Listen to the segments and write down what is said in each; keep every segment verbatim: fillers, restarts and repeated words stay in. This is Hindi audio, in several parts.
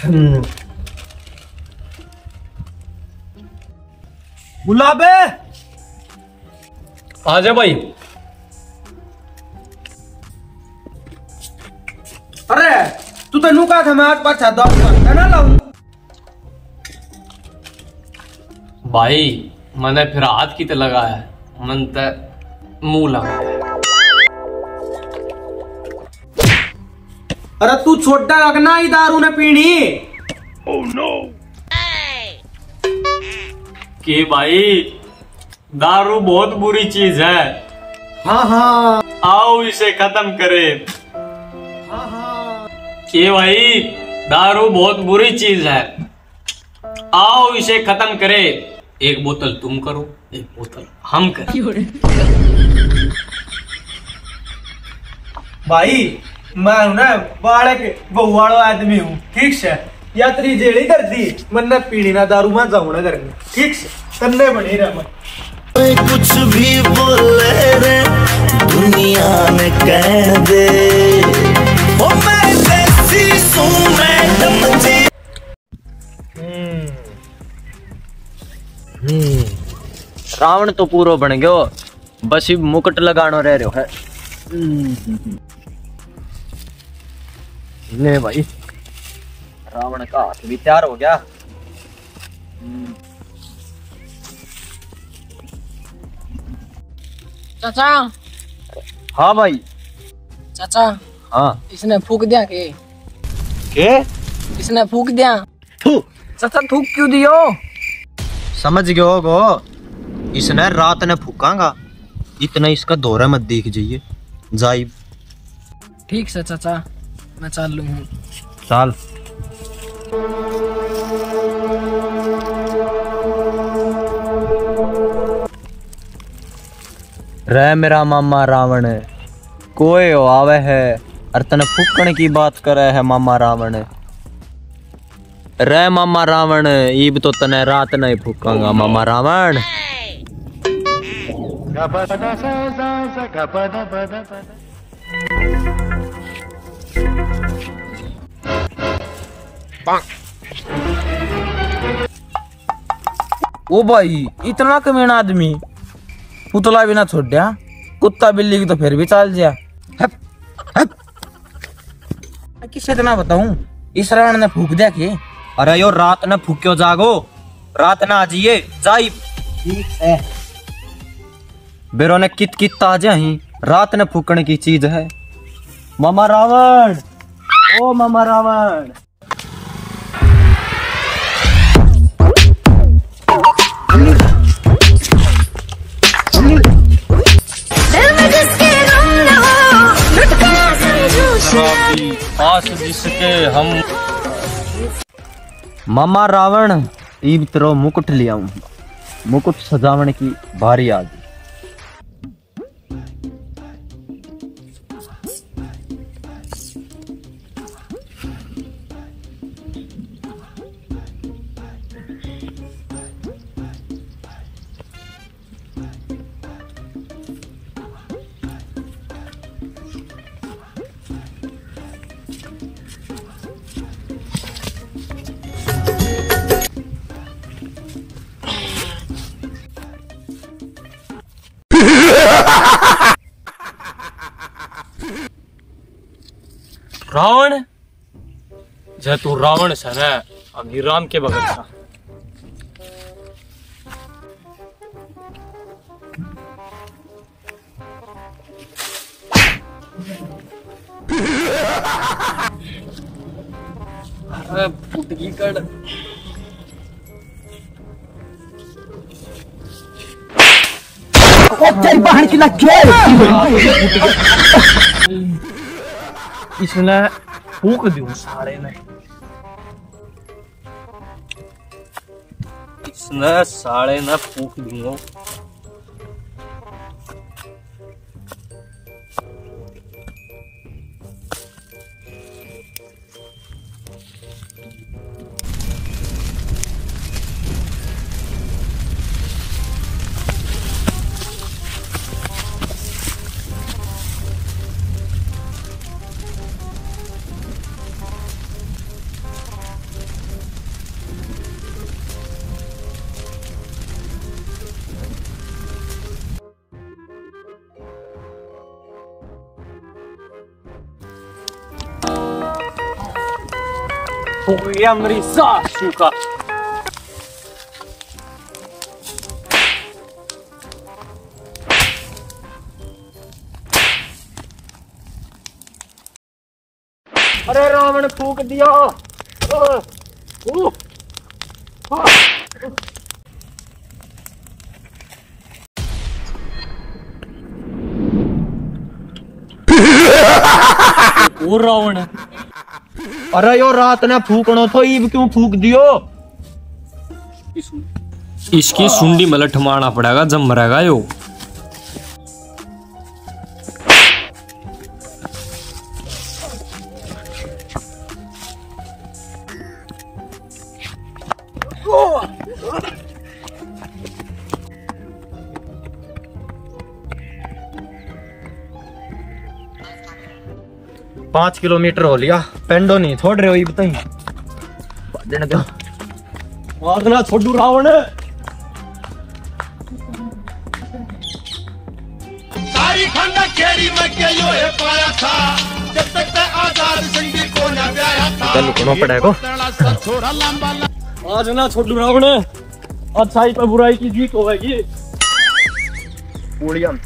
गुलाबे आ जा भाई। अरे तू तो नुका था मैं आज पाछा दो ना लाऊं भाई। मैंने फिर हाथ की ते लगाया, मन ते मुंह लगाया। अरे तू छोटा लगना ही दारू ने पीनी। oh, no. कि भाई दारू बहुत बुरी चीज है। हाँ हाँ आओ इसे खत्म करे। हाँ हाँ कि भाई दारू बहुत बुरी चीज है, आओ इसे खत्म करे। एक बोतल तुम करो, एक बोतल हम करें। भाई मैं हूं ना बाड़क बहुवाड़ो आदमी हूँ, ठीक से यात्री जेड़ी कर दी मन पीनी ना दारू में जाऊं ना करने, ठीक से करने बनी रहा मैं। कुछ भी बोले रे दुनिया में कह दे ओ मैं देसी सू मैडम जी। रावण तो पूरो बन गयो, बस ही मुकुट लगानो रह रहो है। ले भाई रावण का हाथ भी तैयार हो गया। चाचा। हाँ भाई। चाचा हाँ इसने फूक दिया के के इसने फूक दिया। थू चाचा थूक क्यों दियो? समझ गयो गो, इसने रात ने फूकांगा, इतना इसका दौरा मत देख जाइए जाइब। ठीक से चाचा मैं चल लूँ। चल रे मेरा मामा रावण, कोई हो आवे है और तने फूकण की बात करे है मामा रावण। रे मामा रावण ईब तो तने रात नहीं फूकांगा मामा रावण। ओ भाई इतना कमीना आदमी, पुतला भी ना छोड़ दिया, कुत्ता बिल्ली की तो फिर भी चाल दिया। किससे इतना बताऊं, इस रावण ने फूक दिया कि अरे यो रात न फूक्यो जागो, रात न आ जाइए जाई। ठीक है बेरो ने कित कित आ जाही, रात न फूकने की चीज है मामा रावण। ओ मामा रावण पास जिसके हम मामा रावण ईब तेरो मुकुट ले आऊं, मुकुट सजावने की बारी आ गई। रावण जे तू रावण से न अभी राम के भगत था। अरे पुटकी कड़ तेरी बहन की लगे। इसने फूक दियो साले ने, इसने साले ने फूक दियो। हो गया मेरी सासू का। अरे रावण फूक दिया। ओ, ओ, हाँ। ओ रावण, अरे यो रात ने फूकनो तो ईब क्यों फूक दियो? इसकी सुंडी में लठ मारना पड़ेगा जब मरेगा यो। पांच किलोमीटर हो लिया, पेंडो नहीं छोड़ रहे हो ये बताई। देने दो, मारना छोड़ू रावण। सारी खंडा खेड़ी में के यो है पाया था, जब तक ते आजाद सिंधी को न ब्याया था। चल कोनो पड़ेगा। आज ना छोड़ू रावण, अच्छाई पर बुराई की जीत होगी। पूड़िया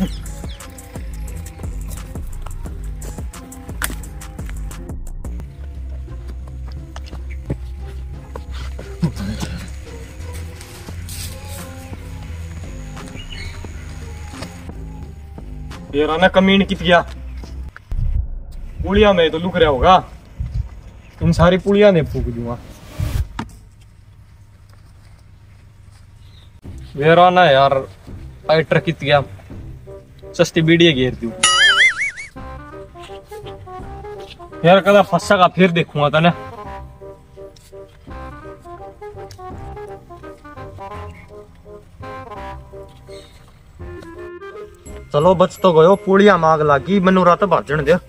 तेरा ना कमीन कित गया। पुड़िया में तो लुक रहा होगा, इन सारी पुड़िया ने फूक दूंगा। मेरा ना यार लाइटर कित गया, सस्ती बीड़ी घेर दू यार। कदा फंसा का फिर देखूंगा था ना। चलो बच तो गयो, पूड़िया मांग लागी, मनु रात भाजन दे।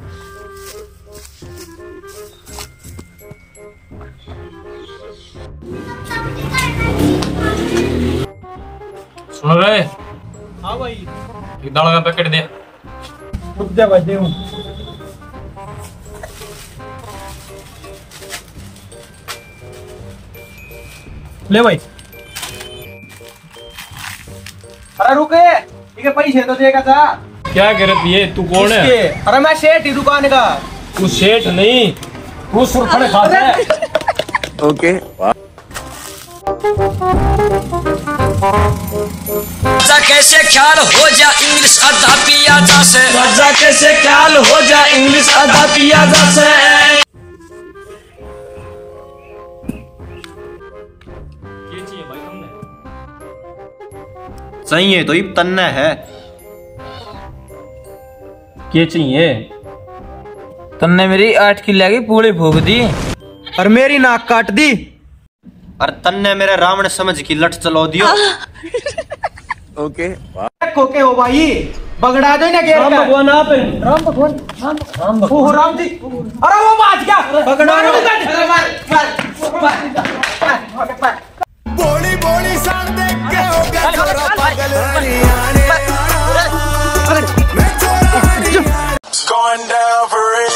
सुन रहे? हाँ भाई, एक दाल का पैकेट दे। रुक जा भाई, दे हूँ। ले भाई। अरे रुके, ठीक है, पैसे तो देगा था। क्या कह रही है तू? कौन है? किसके? अरे मैं सेठ ही दुकान का। तू सेठ नहीं, तू सुरखड़ खाता है। ओके मजा कैसे ख्याल हो जा इंग्लिश अदा पिया जा से, मजा कैसे ख्याल हो जा इंग्लिश अदा पिया जा से। क्या चाहिए भाई तुमने? चाहिए तो इब तन्ने है। क्या चाहिए? तुमने मेरी आठ किलो की पूड़ी फूक दी और मेरी नाक काट दी। और तन्ने मेरे रावण समझ की लठ चलो दियो। ओके खोके हो भाई, बगड़ा दो ना घेर राम का। भगवान आप हैं। राम भगवान, राम राम भगवान। ओह राम जी, अरे वो बाज गया, बगड़ा दो। बोली बोली सान देख के हो गया छोरा पागल हरियाणे। मैं छोरा हरियाणे। Going down for real।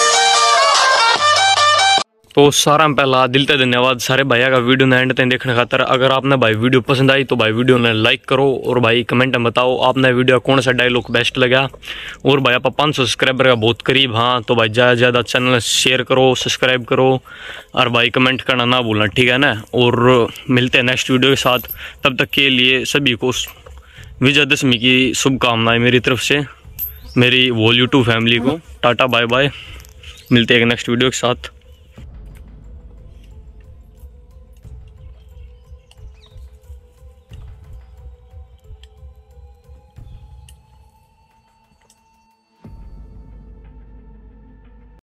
तो सारा पहला दिल से धन्यवाद सारे भैया का वीडियो ने एंड तक देखने खातर। अगर आपने भाई वीडियो पसंद आई तो भाई वीडियो ने लाइक करो और भाई कमेंट में बताओ आपने वीडियो कौन सा डायलॉग बेस्ट लगा। और भाई आप पाँच सौ सब्सक्राइबर का बहुत करीब, हाँ तो भाई ज़्यादा ज़्यादा चैनल शेयर करो, सब्सक्राइब करो और भाई कमेंट करना ना भूलना, ठीक है ना। और मिलते हैं नेक्स्ट वीडियो के साथ, तब तक के लिए सभी को विजयदशमी की शुभकामनाएं मेरी तरफ से, मेरी वॉल यूट्यूब फैमिली को टाटा बाय बाय। मिलते हैं नेक्स्ट वीडियो के साथ।